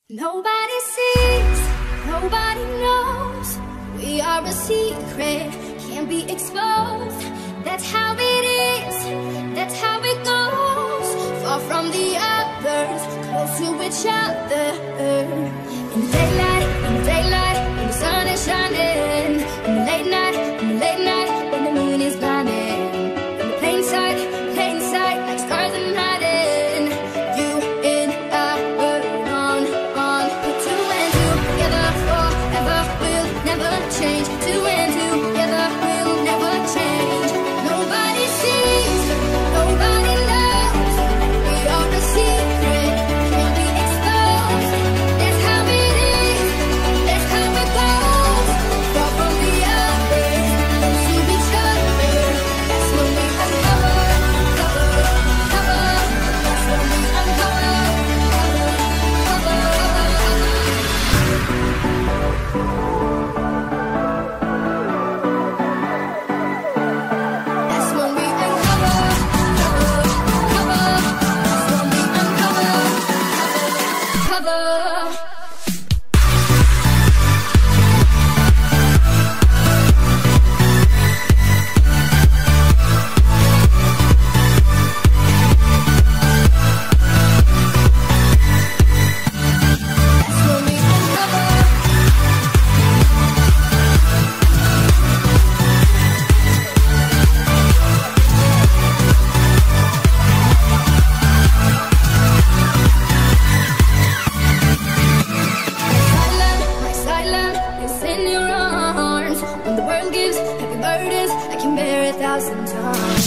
Nobody sees, nobody knows. We are a secret, can't be exposed. That's how it is, that's how it goes. Far from the others, close to each other. In the daylight, when the sun is shining. In the late night, when the moon is blinding. In the plain sight, like stars in hiding. You and I were on. Put two and two together forever, we'll never change. Two and two together, we'll never change. Nobody sees, nobody knows. We are a secret, can't be exposed. That's how it is, that's how it goes. Far from the others, close to each other. That's when we uncover. That's when we uncover. That's when we uncover. My silent is in your arms. When the world gives heavy burdens, I can bear 1,000 times.